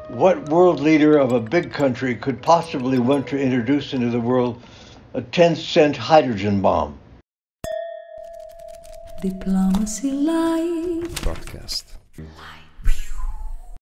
What world leader of a big country could possibly want to introduce into the world a 10-cent hydrogen bomb? Diplomacy Live Broadcast. Live.